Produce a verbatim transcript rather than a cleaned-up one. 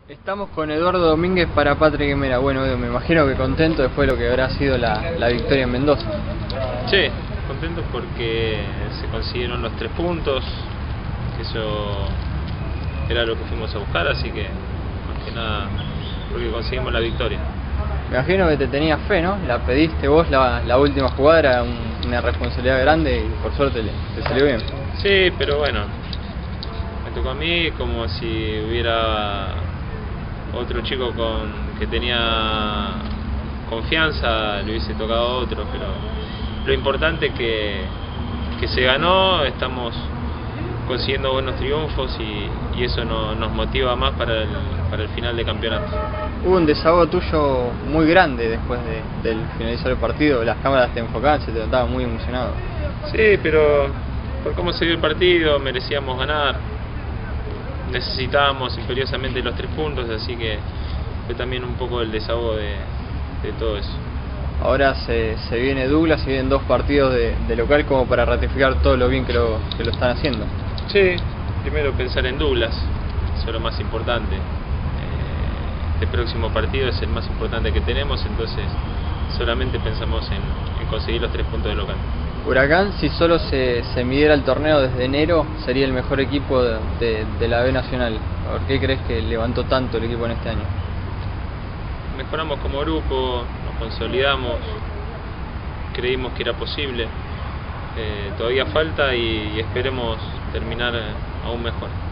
Estamos con Eduardo Domínguez para Patria Quimera. Bueno, Edu, me imagino que contento después de lo que habrá sido la, la victoria en Mendoza. Sí, contento porque se consiguieron los tres puntos, que eso era lo que fuimos a buscar, así que más que nada porque conseguimos la victoria. Me imagino que te tenías fe, ¿no? La pediste vos la, la última jugada, era un, una responsabilidad grande y por suerte le, te salió bien. Sí, pero bueno, me tocó a mí como si hubiera otro chico con que tenía confianza, le hubiese tocado a otro, pero lo importante es que, que se ganó, estamos consiguiendo buenos triunfos y, y eso no, nos motiva más para el, para el final de campeonato. Hubo un desahogo tuyo muy grande después de, del finalizar el partido, las cámaras te enfocaban, se te notaba muy emocionado. Sí, pero por cómo se dio el partido merecíamos ganar, necesitábamos imperiosamente los tres puntos, así que fue también un poco el desahogo de, de todo eso. Ahora se, se viene Douglas, se vienen dos partidos de, de local como para ratificar todo lo bien que lo, que lo están haciendo. Sí, primero pensar en Douglas, eso es lo más importante. Eh, este próximo partido es el más importante que tenemos, entonces solamente pensamos en, en conseguir los tres puntos de local. Huracán, si solo se, se midiera el torneo desde enero, sería el mejor equipo de, de, de la B Nacional. ¿Por qué crees que levantó tanto el equipo en este año? Mejoramos como grupo, nos consolidamos, creímos que era posible, eh, todavía falta y, y esperemos terminar aún mejor.